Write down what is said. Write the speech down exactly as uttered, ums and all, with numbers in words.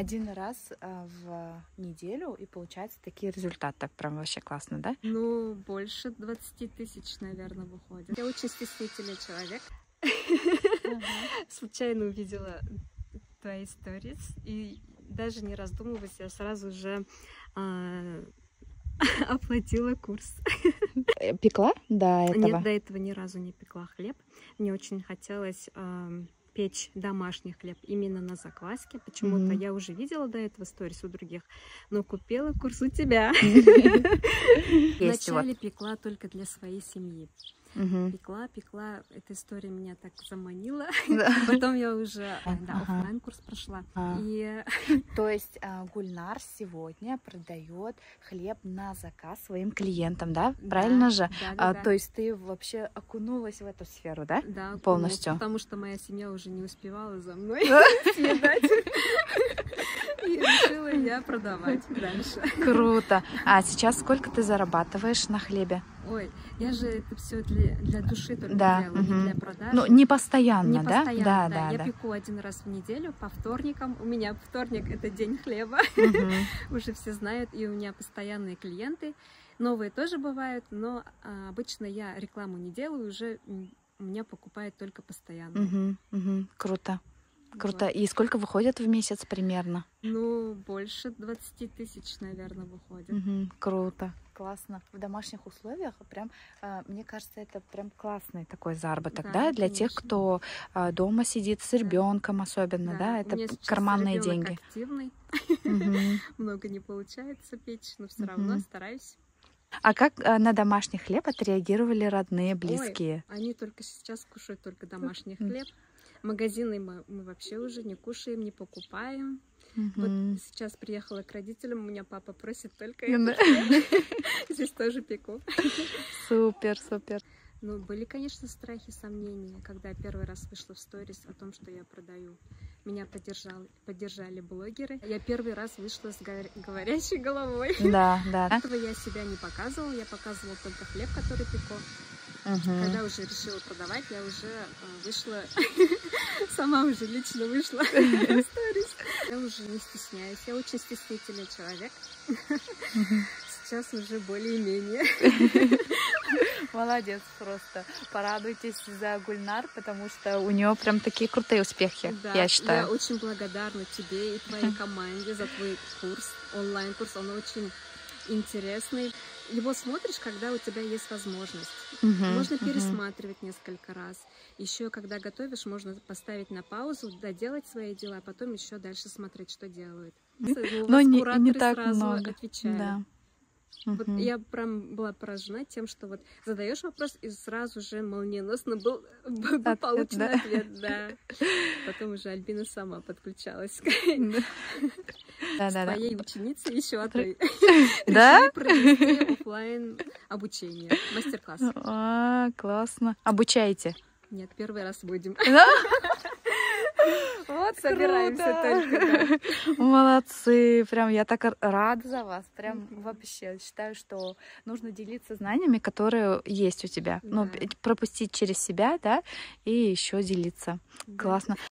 один раз а, в неделю, и получается такие результаты. Так прям вообще классно, да? Ну, больше двадцати тысяч, наверное, выходит. Я очень стеснительный человек. Случайно увидела твои сторис, и даже не раздумываясь, я сразу же а, оплатила курс. Пекла до этого? Нет, до этого ни разу не пекла хлеб. Мне очень хотелось а, печь домашний хлеб именно на закваске. Почему-то Mm-hmm. я уже видела до этого сторис у других, но купила курс у тебя. Вначале пекла только для своей семьи. Угу. Пекла, пекла, эта история меня так заманила. Да. Потом я уже да, ага. оффлайн курс прошла. А. И... То есть а, Гульнар сегодня продает хлеб на заказ своим клиентам, да? Правильно да, же? Да, да, а, да. То есть ты вообще окунулась в эту сферу, да? Да, полностью. Потому что моя семья уже не успевала за мной съедать. И решила я продавать дальше. Круто. А сейчас сколько ты зарабатываешь на хлебе? Ой, я же это все для, для души только да. делаю, угу. не для продажи. Ну, не постоянно, не да? Постоянно, да? да, да. Я да. пеку один раз в неделю по вторникам. У меня вторник — это день хлеба. Угу. Уже все знают, и у меня постоянные клиенты. Новые тоже бывают, но а, обычно я рекламу не делаю, уже у меня покупают только постоянно. Угу. Угу. Круто. Круто. Вот. И сколько выходит в месяц примерно? Ну, больше двадцати тысяч, наверное, выходит. Угу. Круто. Классно. В домашних условиях прям, мне кажется, это прям классный такой заработок, да, да для конечно. Тех, кто дома сидит с ребенком, да. Особенно, да, да это карманные деньги. Активный. Много не получается печь, но все равно стараюсь. А как на домашний хлеб отреагировали родные, близкие? Ой, они только сейчас кушают только домашний хлеб. Магазины мы, мы вообще уже не кушаем, не покупаем. Uh-huh. Вот сейчас приехала к родителям, у меня папа просит только этот хлеб. Здесь тоже пеку. Супер, супер. Ну, были, конечно, страхи, сомнения, когда я первый раз вышла в сторис о том, что я продаю. Меня поддержали, поддержали блогеры. Я первый раз вышла с говорящей головой. Да, да. Этого я себя не показывала, я показывала только хлеб, который пеку. Uh-huh. Когда уже решила продавать, я уже э, вышла, сама уже лично вышла в сторис. Я уже не стесняюсь, я очень стеснительный человек. Uh-huh. Сейчас уже более-менее. Молодец просто. Порадуйтесь за Гульнар, потому что у нее прям такие крутые успехи, да, я считаю. Я очень благодарна тебе и твоей команде за твой курс, онлайн-курс. Он очень интересный. Его смотришь, когда у тебя есть возможность. Uh-huh, можно uh-huh. пересматривать несколько раз. Еще, когда готовишь, можно поставить на паузу, доделать свои дела, а потом еще дальше смотреть, что делают. Но не, не так много. Отвечают. Да. Вот uh-huh. я прям была поражена тем, что вот задаешь вопрос, и сразу же молниеносно был, был ответ, получен да? ответ. Да. Потом уже Альбина сама подключалась к своей ученице, еще одной. Да? Провести офлайн обучение, мастер-класс. А, классно. Обучаете? Нет, первый раз будем. Вот собираемся только. Да. Молодцы, прям я так рада за вас, прям вообще считаю, что нужно делиться знаниями, которые есть у тебя, да. Ну пропустить через себя, да, и еще делиться. Да. Классно.